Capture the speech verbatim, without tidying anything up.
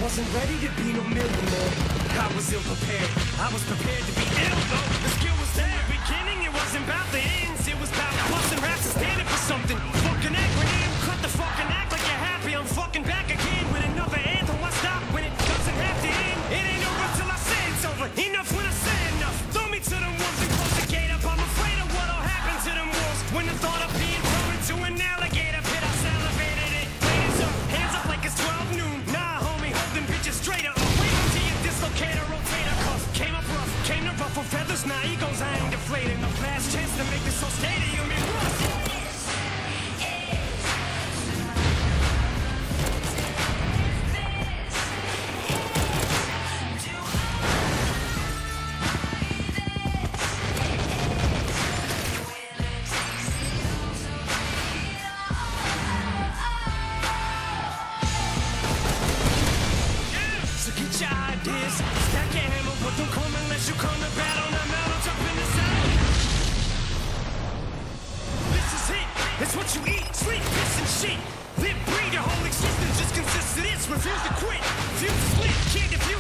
Wasn't ready to be no millionaire. I was ill prepared. I was prepared to be ill though. The skill was there. In the beginning, it wasn't about the ends. It was about busting raps and standing for something. Fucking acronym. Cut the fucking act like you're happy. I'm fucking back again with another anthem. Why stop when it doesn't have to end? It ain't over till I say it's over. Enough when I say enough. Throw me to them wolves and close the gate up. I'm afraid of what'll happen to them wolves when the thought of being thrown into an alligator pit. I salivated it. Ladies up, hands up like it's twelve noon. Nah, homie, hold them bitches straight up. Wait until you dislocate a rotator cuff. Came up rough, came to ruffle feathers. Nah, egos, I ain't deflating. The last chance to make this so stadium it was. Stack your hammer, but don't come unless you come to battle. Now mount up in the saddle. This is it. It's what you eat, sleep, piss, and shit. Live, breathe, your whole existence just consists of this. Refuse to quit, refuse to split, can't defuse.